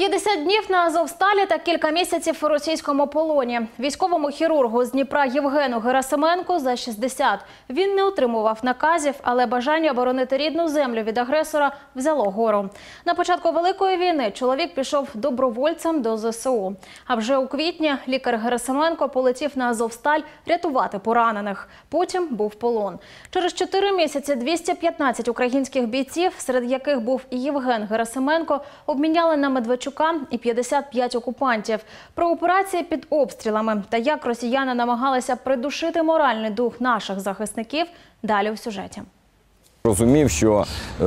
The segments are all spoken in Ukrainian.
50 днів на Азовсталі та кілька місяців у російському полоні. Військовому хірургу з Дніпра Євгену Герасименку за 60. Він не отримував наказів, але бажання оборонити рідну землю від агресора взяло гору. На початку Великої війни чоловік пішов добровольцем до ЗСУ. А вже у квітні лікар Герасименко полетів на Азовсталь рятувати поранених. Потім був полон. Через 4 місяці 215 українських бійців, серед яких був і Євген Герасименко, обміняли на Медведчука і 55 окупантів. Про операції під обстрілами та як росіяни намагалися придушити моральний дух наших захисників – далі у сюжеті. Розумів, що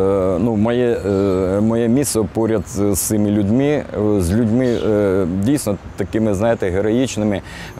моє місце поряд з цими людьми, дійсно такими, знаєте, героїчними,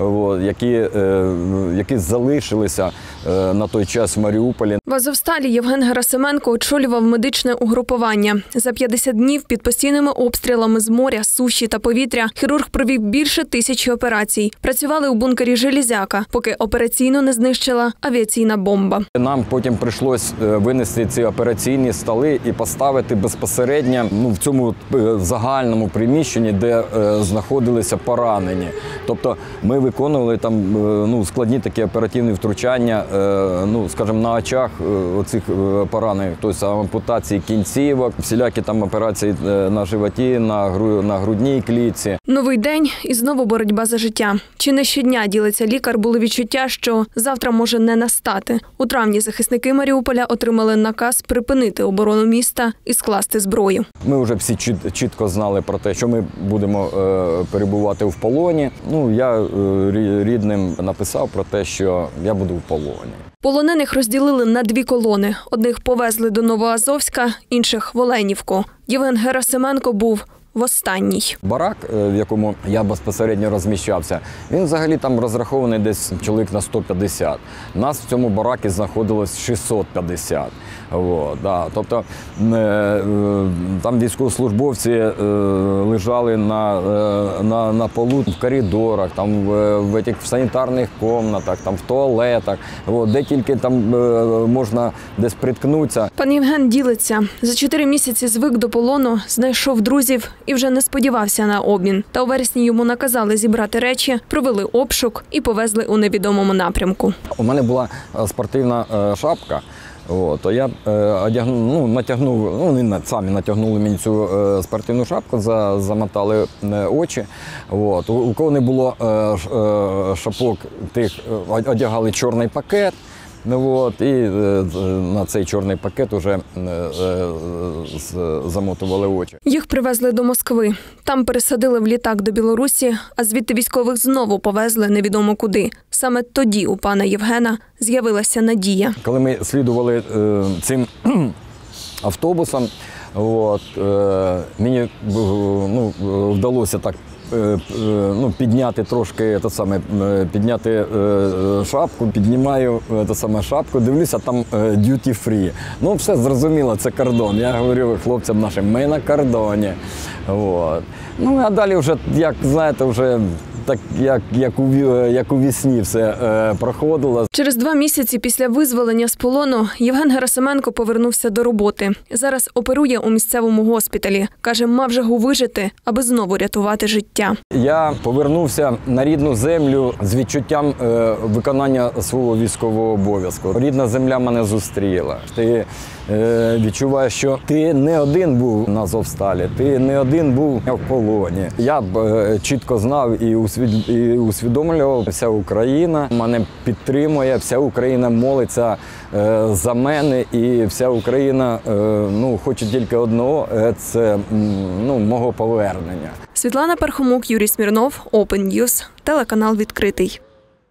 які залишилися на той час в Маріуполі. В Азовсталі Євген Герасименко очолював медичне угрупування. За 50 днів під постійними обстрілами з моря, суші та повітря хірург провів більше 1000 операцій. Працювали у бункері «Железяка», поки операційно не знищила авіаційна бомба. Нам потім прийшлось винести ці операційні столи і поставити безпосередньо в цьому загальному приміщенні, де знаходилися поранені. Тобто ми виконували там складні такі оперативні втручання, скажімо, на очах оцих поранених, тобто ампутації кінцівок, всілякі там операції на животі, на грудній клітці. Новий день і знову боротьба за життя. Чи не щодня, ділиться лікар, було відчуття, що завтра може не настати. У травні захисники Маріуполя отримали наказ припинити оборону міста і скласти зброю. Ми вже всі чітко знали про те, що ми будемо перебувати в полоні. Я рідним написав про те, що я буду в полоні. Полонених розділили на 2 колони. Одних повезли до Новоазовська, інших – в Оленівку. Євген Герасименко був в останній. Барак, в якому я безпосередньо розміщався, він взагалі там розрахований десь чоловік на 150. Нас в цьому баракі знаходилось 650. Тобто там військовослужбовці лежали на полу в коридорах, там в санітарних кімнатах, там в туалетах, де тільки там можна десь приткнутися. Пан Євген ділиться. За 4 місяці звик до полону, знайшов друзів і вже не сподівався на обмін. Та у вересні йому наказали зібрати речі, провели обшук і повезли у невідомому напрямку. У мене була спортивна шапка. То я натягнув, вони самі натягнули мені цю спортивну шапку, замотали очі. У кого не було шапок, тих одягали чорний пакет. І на цей чорний пакет вже замотували очі. Їх привезли до Москви. Там пересадили в літак до Білорусі, а звідти військових знову повезли невідомо куди. Саме тоді у пана Євгена з'явилася надія. Коли ми слідували цим автобусом, мені вдалося так підняти трошки підняти шапку, піднімаю шапку, дивлюся, там duty free. Все зрозуміло, це кордон. Я говорю хлопцям нашим, ми на кордоні. А далі вже, як знаєте, вже так, як у вісні все проходило. Через 2 місяці після визволення з полону Євген Герасименко повернувся до роботи. Зараз оперує у місцевому госпіталі. Каже, мав жагу вижити, аби знову рятувати життя. Я повернувся на рідну землю з відчуттям виконання свого військового обов'язку. Рідна земля мене зустріла. Ти відчуваєш, що ти не один був на Азовсталі, ти не один був в полоні. Я чітко знав і усвідомлював, вся Україна мене підтримує, вся Україна молиться за мене і вся Україна хоче тільки одного – це мого повернення. Світлана Пархомук, Юрій Смірнов, Open News, телеканал «Відкритий».